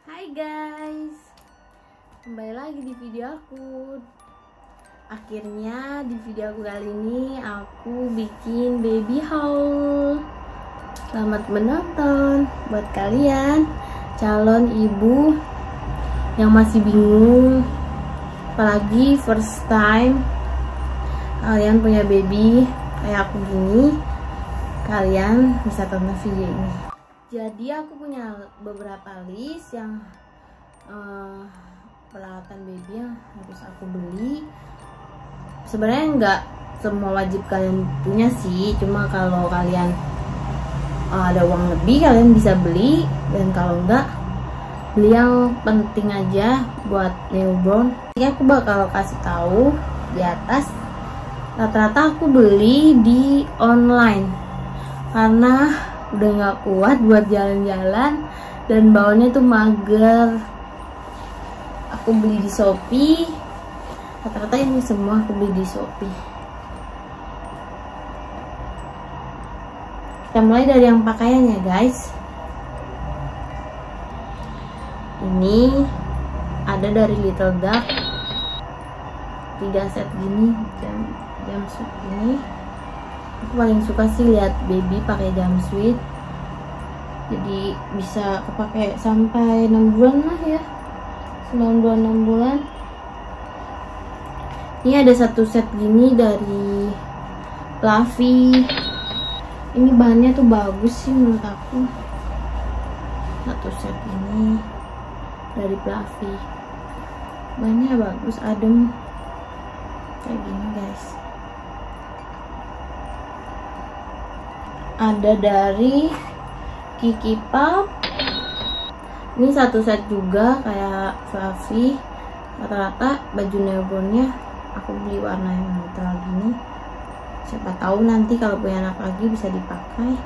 Hai guys, kembali lagi di video aku. Akhirnya di video aku kali ini aku bikin baby haul. Selamat menonton buat kalian calon ibu yang masih bingung, apalagi first time kalian punya baby kayak aku gini. Kalian bisa tonton video ini. Jadi aku punya beberapa list yang peralatan baby yang harus aku beli. Sebenarnya nggak semua wajib kalian punya sih, cuma kalau kalian ada uang lebih kalian bisa beli, dan kalau enggak beli yang penting aja buat newborn. Jadi aku bakal kasih tahu di atas. Rata-rata aku beli di online karena udah nggak kuat buat jalan-jalan dan bawanya tuh mager. Aku beli di Shopee. Rata-rata ini semua aku beli di Shopee. Kita mulai dari yang pakaian ya guys. Ini ada dari Little Duck, 3 set gini, jumpsuit ini. Aku paling suka sih lihat baby pakai jumpsuit, jadi bisa kepake sampai 6 bulan lah ya, 6 bulan. Ini ada satu set gini dari Fluffy. Ini bahannya tuh bagus sih menurut aku. Satu set ini dari Fluffy, bahannya bagus, adem kayak gini guys. Ada dari Kiki Pop. Ini satu set juga kayak Fluffy. Rata-rata baju newbornnya aku beli warna yang netral gini. Siapa tahu nanti kalau punya anak lagi bisa dipakai.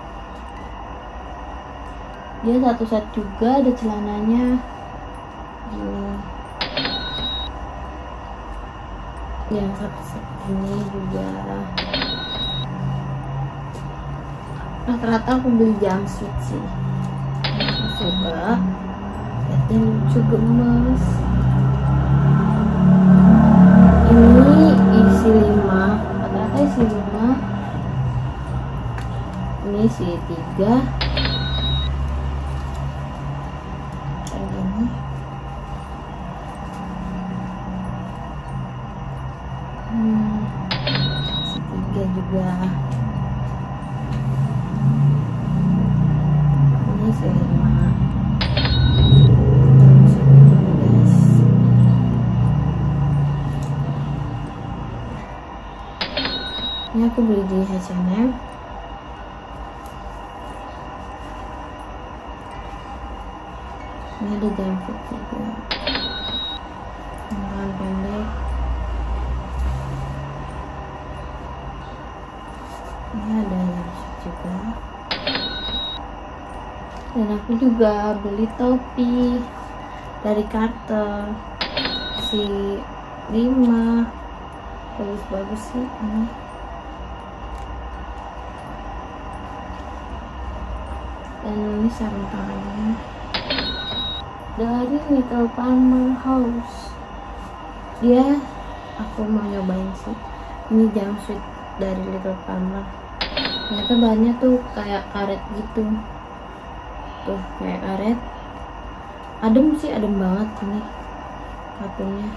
Dia satu set juga, ada celananya gini. Yang satu set ini juga. Rata-rata aku beli jumpsuit sih, aku suka lihatnya lucu, gemes. Ini isi 5, rata-rata isi 5. Ini isi 3 kayak gini. Isi 3 juga. Ini isi 5. Guys, ini aku beli di H&M. Ini ada jumpsuit juga, lengan pendek. Ini ada jumpsuit juga. Dan aku juga beli topi dari Carter, si 5, bagus-bagus sih ini. Dan ini sarung tangannya dari Little Farmer House. Dia aku mau nyobain sih. Ini jumpsuit dari Little Farmer. Ternyata bahannya tuh kayak karet gitu. Tuh kayak karet, adem sih, adem banget ini katunnya.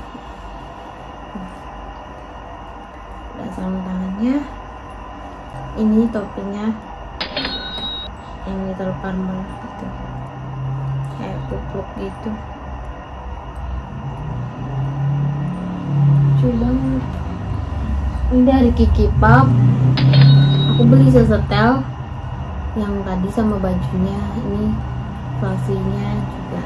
Dan sarung tangannya, ini topinya yang Little Farmer gitu, kayak kupluk gitu, lucu banget. Ini dari Kiki Pop. Aku beli sesetel yang tadi sama bajunya. Ini fluffy-nya juga.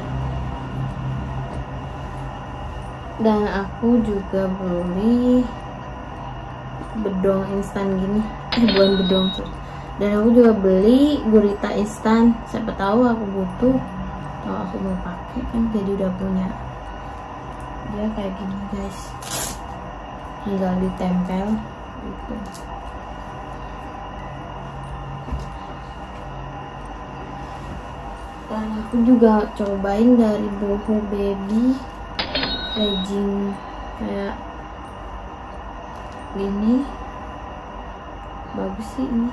Dan aku juga beli bedong instan gini, bukan bedong tuh. Dan aku juga beli gurita instan, siapa tahu aku butuh atau aku mau pakai kan, jadi udah punya. Dia kayak gini guys, tinggal ditempel gitu. Dan aku juga cobain dari Boho Baby legging kayak gini, bagus sih ini,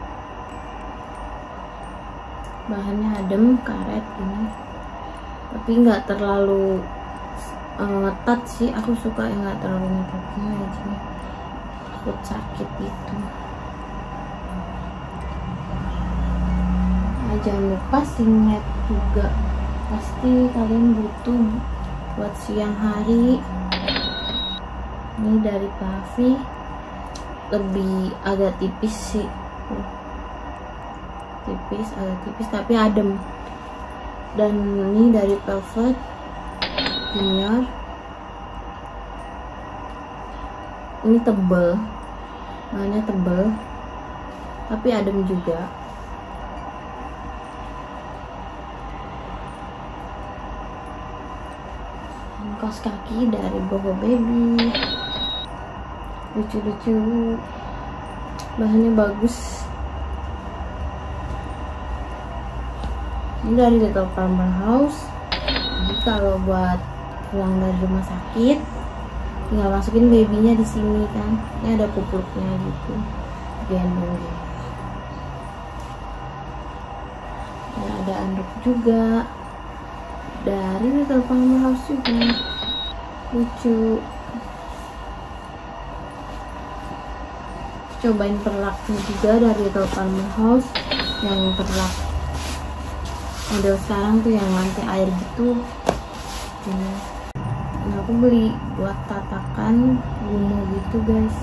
bahannya adem, karet gini, tapi nggak terlalu ngetat sih. Aku suka yang nggak terlalu ngetat gini aja, takut sakit gitu. Nah, jangan lupa singlet juga, pasti kalian butuh buat siang hari. Ini dari Fluffy, lebih agak tipis sih, agak tipis tapi adem. Dan ini dari Velvet Junior, ini tebel, bahannya tebel tapi adem juga. Kaos kaki dari Boho Baby, lucu-lucu, bahannya bagus. Ini dari Little Farmer House. Jadi kalau buat pulang dari rumah sakit, tinggal masukin babynya di sini kan. Ini ada pupuknya gitu, gendong gitu. Dan ada anduk juga dari Little Farmer House juga, lucu. Cobain perlaknya juga dari Little Farmer House, yang perlak model sekarang tuh yang anti air gitu. Ini aku beli buat tatakan gumo gitu guys.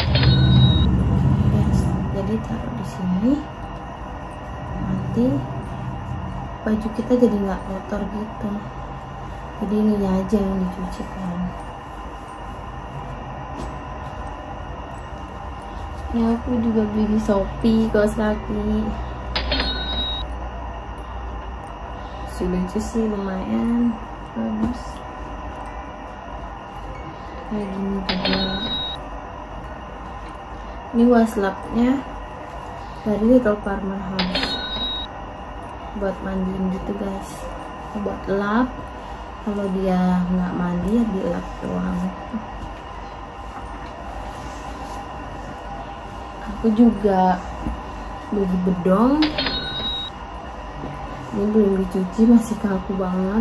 Jadi taruh di sini, nanti baju kita jadi nggak kotor gitu. Jadi ini aja yang dicuci kan. Ya aku juga beli di Shopee kaos kaki. Lucu sih, lumayan bagus. Kayak gini juga. Ini waslapnya dari Little Farmer House, buat mandiin gitu guys, buat lap. Kalau dia nggak mandi ya dilap doang. Aku juga beli bedong, ini belum dicuci, masih kaku banget,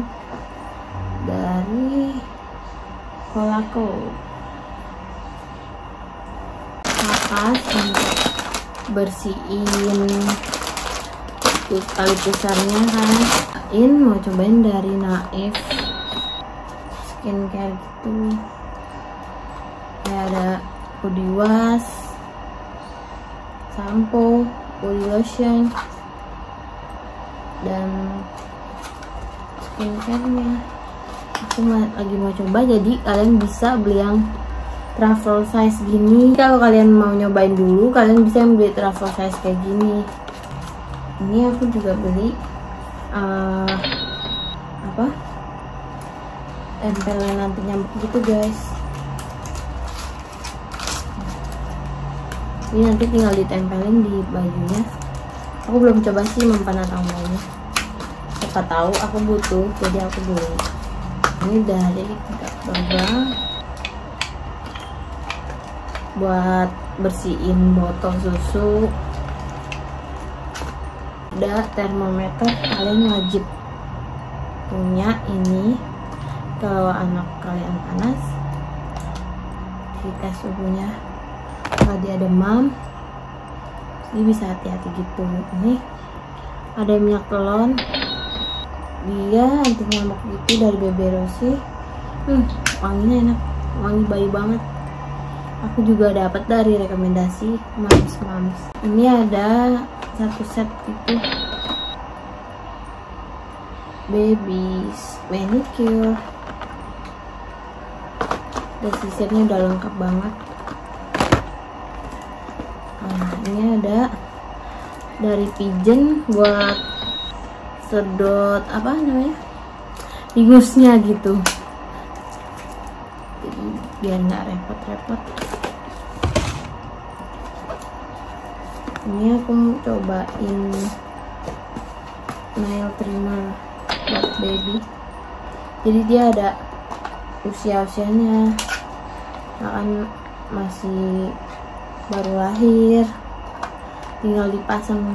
dari Colaco. Kapas untuk bersihin tali pusarnya kan. Mau cobain dari Naif skincare gitu, kayak ada body wash, sampo, body lotion, dan skincare-nya. Aku lagi mau coba, jadi kalian bisa beli yang travel size gini. Kalau kalian mau nyobain dulu, kalian bisa beli travel size kayak gini. Ini aku juga beli tempelan anti nyamuk gitu guys. Ini nanti tinggal ditempelin di bajunya. Aku belum coba sih mempan atau enggaknya, siapa tahu aku butuh, jadi aku beli. Ini dari Berba, buat bersihin botol susu. Ada termometer, kalian wajib punya ini. Kalau anak kalian panas, dites suhunya. Kalau dia demam, ini bisa hati-hati gitu. Ini ada minyak telon, dia anti nyamuk gitu dari Bebe Rossi. Wanginya enak, wangi bayi banget. Aku juga dapat dari rekomendasi Mams. Ini ada satu set itu, baby's manicure. Desisirnya udah lengkap banget. Nah, ini ada dari Pigeon buat sedot apa namanya, ingusnya gitu, jadi biar nggak repot-repot. Ini aku mau cobain nail trimmer buat baby. Jadi dia ada usianya, kan masih baru lahir, tinggal dipasang.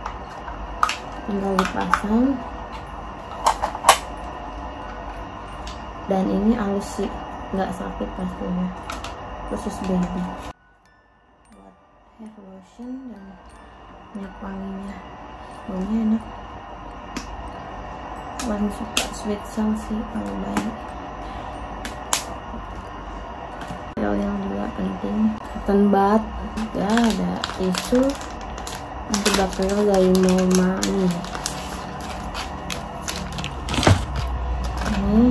Dan ini halus sih, nggak sakit pastinya, khusus baby. Buat hair lotion dan minyak wanginya, baunya enak. Paling suka sweet sound sih kalau bayi. Yang juga penting, cotton bud, juga ada tisu antibakterial dari Mami. Ini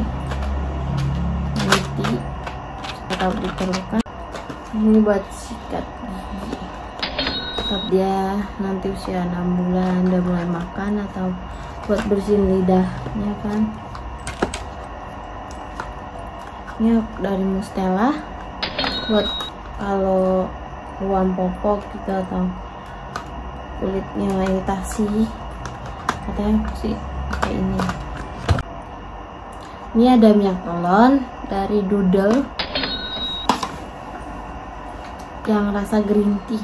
nanti atau diperlukan. Ini buat sikat gigi saat dia nanti usia 6 bulan, udah mulai makan, atau buat bersihin lidahnya kan. Ini dari Mustela buat kalau ruam popok gitu atau kulitnya iritasi, katanya sih kayak ini. Ini ada minyak telon dari Doodle yang rasa green tea,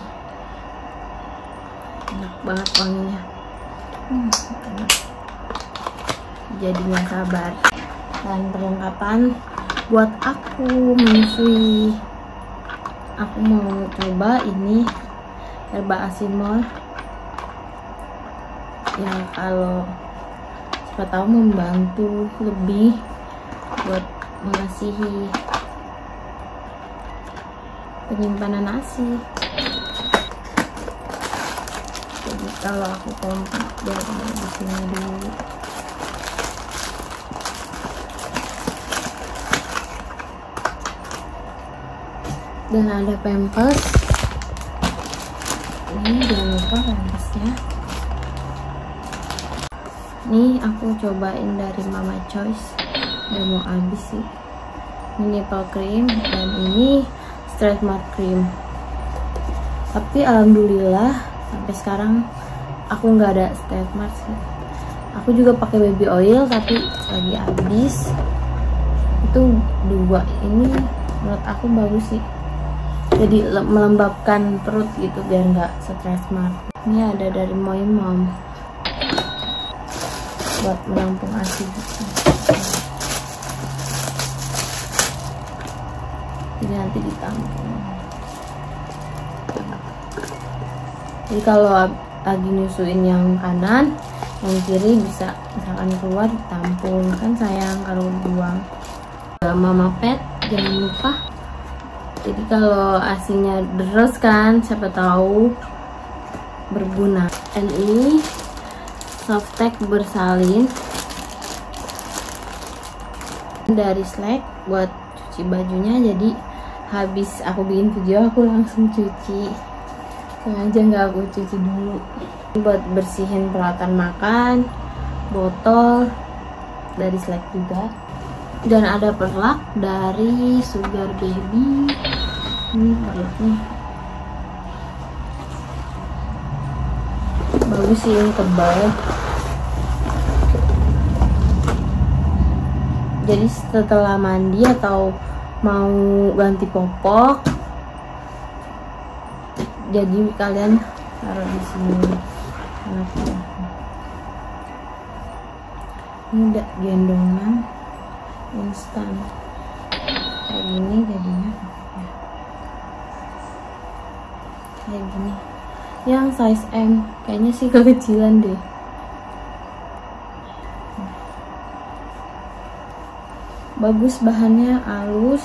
enak banget wanginya. Enak. Jadinya sabar. Dan perlengkapan buat aku menyusui, aku mau coba ini herba asimol yang kalau siapa tahu membantu lebih buat mengasihi penyimpanan ASI. Jadi kalau aku komplit dari di sini dulu. Dan ada pampers. Ini jangan lupa pampersnya. Nih aku cobain dari Mama Choice, udah mau habis sih. Ini nipple cream dan ini stretch mark cream. Tapi alhamdulillah sampai sekarang aku nggak ada stretch mark sih. Aku juga pakai baby oil tapi lagi habis. Itu dua ini menurut aku bagus sih. Jadi melembabkan perut gitu biar nggak stretch mark. Ini ada dari Moi Mom buat menampung ASI gitu. Jadi nanti ditampung. Jadi kalau lagi nyusuin yang kanan, yang kiri bisa misalkan keluar ditampung, kan sayang kalau dibuang. Mama Pet jangan lupa. Jadi kalau ASInya deres kan, siapa tahu berguna. Dan ini Softtek bersalin dari Slack buat cuci bajunya. Jadi habis aku bikin video aku langsung cuci, sengaja nggak aku cuci dulu. Buat bersihin peralatan makan, botol dari Slack juga. Dan ada perlak dari Sugar Baby. Ini perlaknya bagus sih, yang tebal. Jadi setelah mandi atau mau ganti popok, jadi kalian taruh di sini. Ini udah gendongan instan kayak gini jadinya ya. Kayak gini yang size M, kayaknya sih kekecilan deh. Bagus, bahannya halus,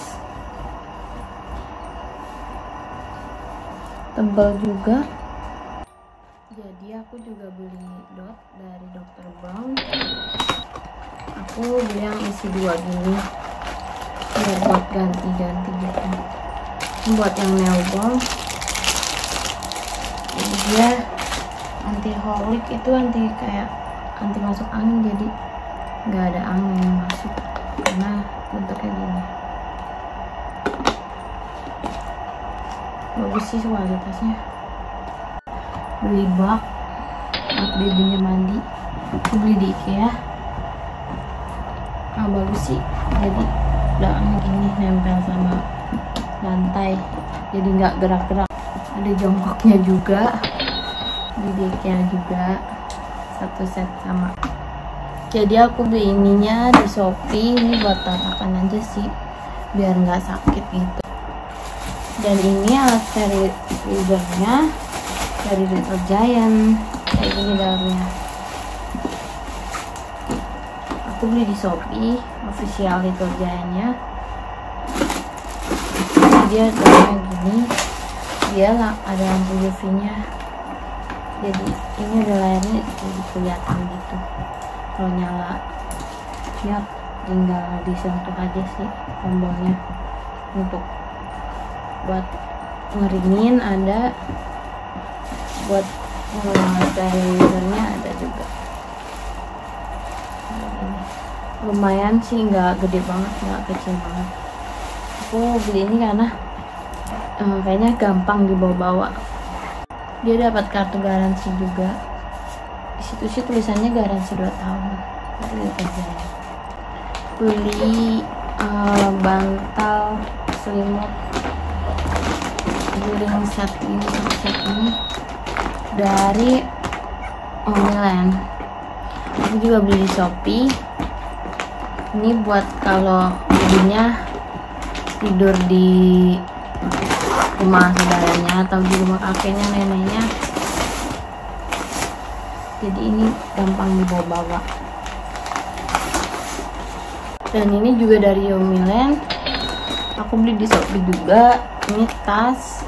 tebal juga. Jadi aku juga beli dot dari Dr. Brown. Aku beli yang isi 2 gini biar buat ganti-ganti gitu. Ini buat yang nail ball. Jadi dia anti holic, itu anti kayak anti masuk angin, jadi nggak ada angin yang masuk karena bentuknya gini. Bagus sih kualitasnya. Beli bak buat babynya mandi. Aku beli di IKEA. Bagus sih, jadi belakangnya gini nempel sama lantai, jadi nggak gerak-gerak. Ada jongkoknya juga, di IKEA juga, satu set sama. Jadi aku beli ininya di Shopee, ini buat tatakan aja sih, biar nggak sakit gitu. Dan ini alat sterilizernya dari Little Giant, kayak gini dalamnya. Aku beli di Shopee, official Little Giant-nya. Dia dalamnya gini, dia ada lampu UV-nya. Jadi ini ada layarnya, jadi kelihatan gitu. Kalau nyala, ya tinggal disentuh aja sih tombolnya. Untuk buat ngeringin ada, buat sterilizernya ada juga. Lumayan sih, nggak gede banget, nggak kecil banget. Aku beli ini karena kayaknya gampang dibawa-bawa. Dia dapat kartu garansi juga. Di situ sih tulisannya garansi 2 tahun. Beli bantal selimut guling set ini, satu set ini dari Milan. Aku juga beli di Shopee. Ini buat kalau ibunya tidur di rumah saudaranya atau di rumah kakeknya, neneknya. Jadi ini gampang dibawa-bawa. Dan ini juga dari Milan. Aku beli di Shopee juga. Ini tas.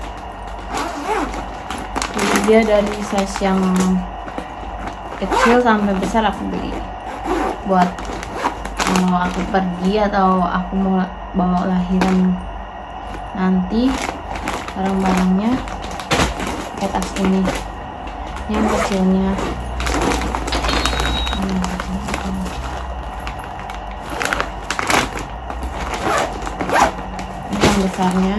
Jadi dia dari size yang kecil sampai besar aku beli. Buat mau aku pergi atau aku mau bawa lahiran nanti, barang-barangnya pakai tas ini. Ini yang kecilnya. Ini yang besarnya.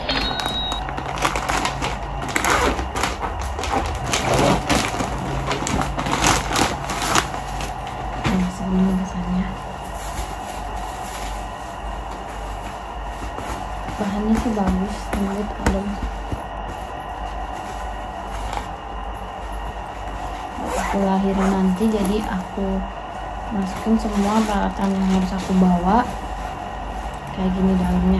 Nah, segini besarnya. Bahannya sih bagus, lembut, adem. Aku lahiran nanti, jadi aku masukin semua peralatan yang harus aku bawa. Kayak gini dalamnya.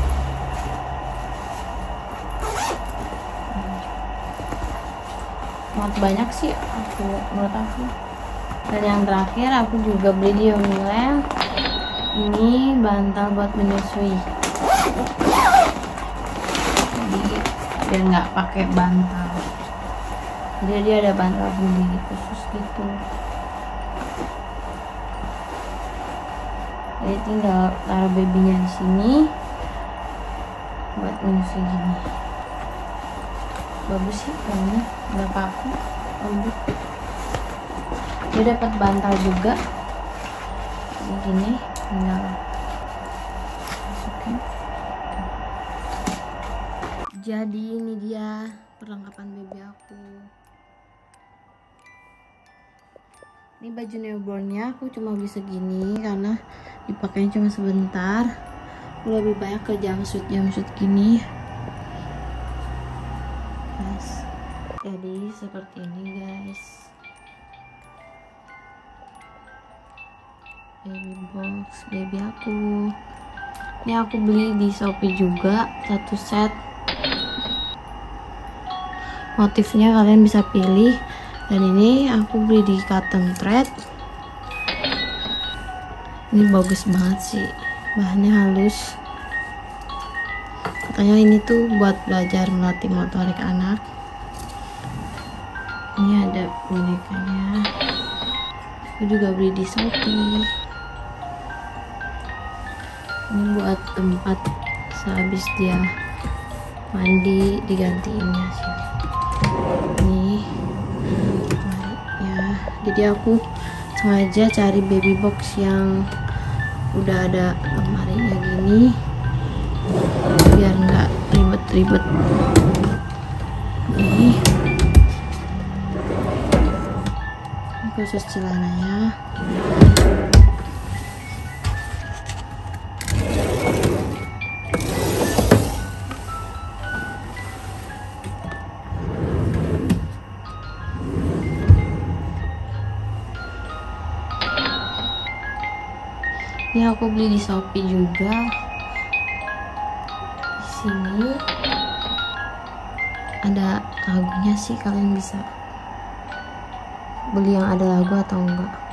Muat banyak sih menurut aku. Dan yang terakhir aku juga beli di Milan. Ini bantal buat menyusui. Jadi biar nggak pakai bantal, jadi dia ada bantal sendiri khusus gitu. Jadi tinggal taruh babynya di sini buat menyusui gini. Bagus sih kayaknya, nggak kaku, lembut. Dia dapat bantal juga begini, tinggal masukin. Jadi ini dia perlengkapan baby aku. Ini baju newbornnya aku cuma beli segini karena dipakainya cuma sebentar. Aku lebih banyak ke jumpsuit gini. Guys, jadi seperti ini guys. Baby box baby aku. Ini aku beli di Shopee juga, satu set. Motifnya kalian bisa pilih. Dan ini aku beli di Cotton Thread. Ini bagus banget sih, bahannya halus. Katanya ini tuh buat belajar melatih motorik anak. Ini ada bonekanya. Aku juga beli di Shopee. Ini buat tempat sehabis dia mandi digantiinnya sih. Ini ya, jadi aku sengaja cari baby box yang udah ada lemarinya gini biar nggak ribet-ribet. Ini khusus celananya. Ya, aku beli di Shopee juga. Di sini ada lagunya sih, kalian bisa beli yang ada lagu atau enggak.